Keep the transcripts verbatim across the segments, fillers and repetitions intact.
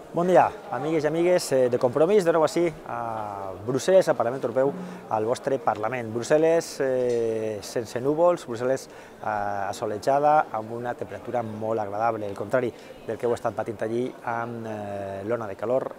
Bon dia, amigues i amigues de Compromís, de nou així a Brussel·les, al Parlament Europeu, al vostre Parlament. Brussel·les eh, sense núvols, Brussel·les eh, assolejada, amb una temperatura molt agradable, el contrari del que heu estat patint allí amb eh, l'ona de calor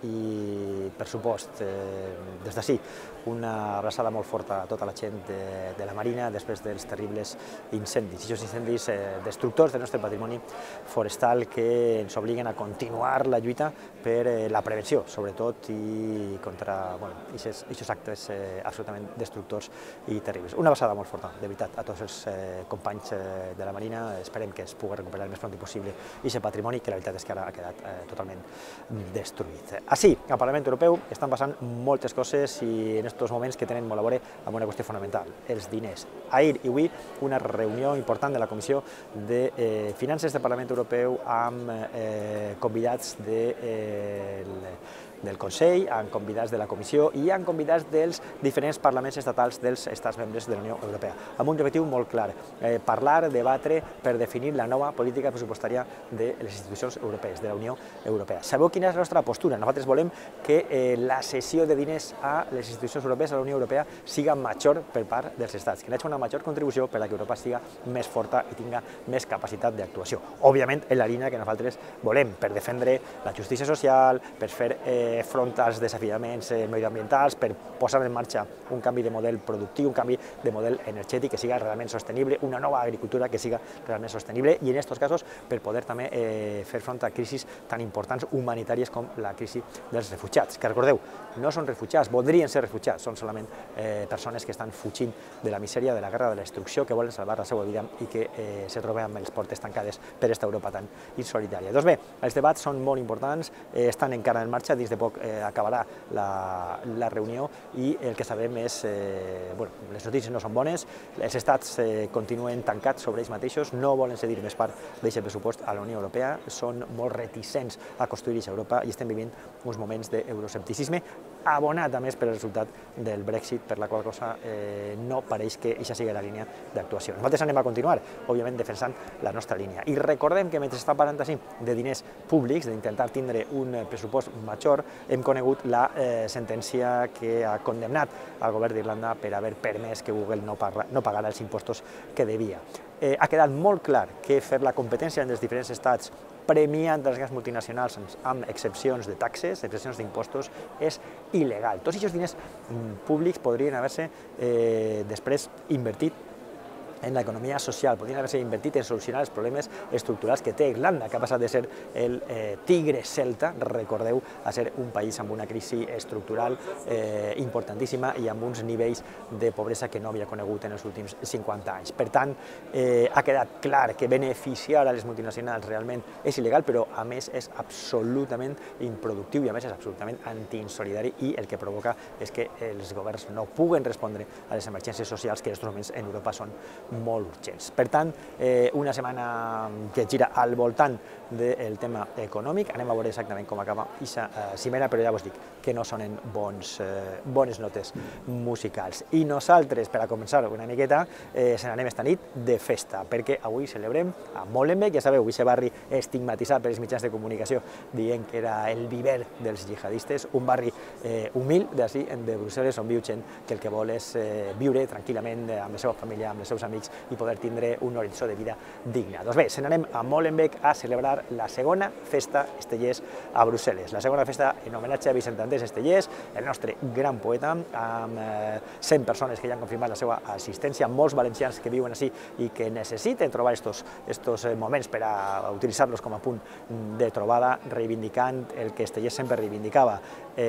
i, per supost, eh, des d'ací, una abraçada molt forta a tota la gent de, de la Marina després dels terribles incendis. Aquests incendis eh, destructors del nostre patrimoni forestal que ens obliguen a continuar la lluita per eh, la prevenció, sobretot, i contra bueno, aquests actes eh, absolutament destructors i terribles. Una abraçada molt forta, de veritat, a tots els eh, companys eh, de la Marina. Esperem que es pugui recuperar el més pront possible aquest patrimoni, que la veritat és que ara ha quedat eh, totalment destruït. Així, al Parlament Europeu estan passant moltes coses i en aquests moments que tenen molt a veure amb una qüestió fonamental, els diners. Ahir i avui una reunió important de la Comissió de eh, Finances del Parlament Europeu amb eh, convidats de eh, del Consell, amb convidats de la Comissió i amb convidats dels diferents parlaments estatals dels estats membres de la Unió Europea, amb un objectiu molt clar, eh, parlar, debatre per definir la nova política pressupostària de les institucions europees, de la Unió Europea. Sabeu quina és la nostra postura? Nosaltres volem que eh, la cessió de diners a les institucions europees, a la Unió Europea, siga major per part dels estats, que n'hi hagi una major contribució per a que Europa siga més forta i tinga més capacitat d'actuació. Òbviament, en la línia que nosaltres volem, per defendre la justícia social, per fer eh, front als desafiaments medioambientals, per posar en marxa un canvi de model productiu, un canvi de model energètic que siga realment sostenible, una nova agricultura que siga realment sostenible i en aquests casos per poder també eh, fer front a crisis tan importants humanitàries com la crisi dels refugiats, que recordeu, no són refugiats, voldrien ser refugiats, són solament eh, persones que estan fugint de la misèria, de la guerra, de la destrucció, que volen salvar la seva vida i que eh, se troben amb les portes tancades per aquesta Europa tan insolidària. Doncs bé, els debats són molt importants, eh, estan encara en marxa, dins de poc eh, acabarà la, la reunió i el que sabem és, eh, bueno, les notícies no són bones, els estats eh, continuen tancats sobre ells mateixos, no volen cedir més part d'aquest pressupost a la Unió Europea, són molt reticents a construir aquesta Europa i estem vivint uns moments d'euroscepticisme abonat a més per el resultat del Brexit, per la qual cosa eh, no pareix que aquesta sigui la línia d'actuació. Nosaltres anem a continuar, òbviament, defensant la nostra línia. I recordem que mentre està parlant així de diners públics, d'intentar tindre un pressupost major, hem conegut la eh, sentència que ha condemnat al govern d'Irlanda per haver permès que Google no, paga, no pagara els impostos que devia. Eh, ha quedat molt clar que fer la competència entre els diferents estats premiant les grans multinacionals amb excepcions de taxes, excepcions d'impostos, és il·legal. Tots aquests diners públics podrien haver-se eh, després invertit en l'economia social, podrien haver-se invertit en solucionar els problemes estructurals que té Irlanda, que ha passat de ser el eh, tigre celta, recordeu, a ser un país amb una crisi estructural eh, importantíssima i amb uns nivells de pobresa que no havia conegut en els últims cinquanta anys. Per tant, eh, ha quedat clar que beneficiar a les multinacionals realment és il·legal, però a més és absolutament improductiu i a més és absolutament antiinsolidari i el que provoca és que els governs no puguen respondre a les emergències socials que en aquests moments en Europa són molt urgents. Per tant, eh, una setmana que gira al voltant del tema econòmic, anem a veure exactament com acaba aquesta eh, cimera, però ja vos dic que no sonen bons, eh, bones notes musicals. I nosaltres, per a començar una miqueta, eh, se n'anem esta nit de festa, perquè avui celebrem a Molenbeek, ja sabeu, aquest barri estigmatitzat per els mitjans de comunicació, dient que era el viver dels jihadistes, un barri eh, humil d'ací, de Brussel·les, on viu gent que el que vol és eh, viure tranquil·lament amb la seva família, amb els seus amics, i poder tindre un horitzó de vida digne. Doncs bé, se n'anem a Molenbeek a celebrar la segona festa Estellés a Brussel·les. La segona festa en homenatge a Vicent Andrés Estellés, el nostre gran poeta, amb cent persones que ja han confirmat la seva assistència, molts valencians que viuen així i que necessiten trobar aquests moments per a utilitzar-los com a punt de trobada, reivindicant el que Estellés sempre reivindicava,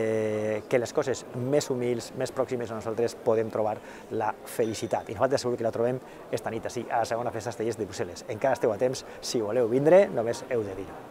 eh, que les coses més humils, més pròximes a nosaltres podem trobar la felicitat. I nosaltres segur que la trobem esta nit així, a la segona festa Estellés de Brussel·les. Encara esteu a temps, si voleu vindre, només heu de dir-ho.